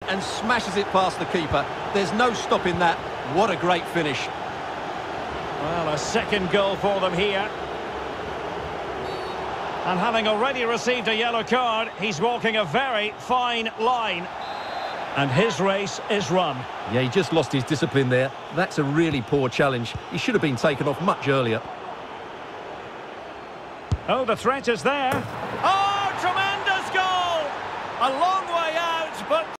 and smashes it past the keeper. There's no stopping that. What a great finish. Well, a second goal for them here. And having already received a yellow card, he's walking a very fine line. And his race is run. Yeah, he just lost his discipline there. That's a really poor challenge. He should have been taken off much earlier. Oh, the threat is there. Oh, tremendous goal! A long way out, but...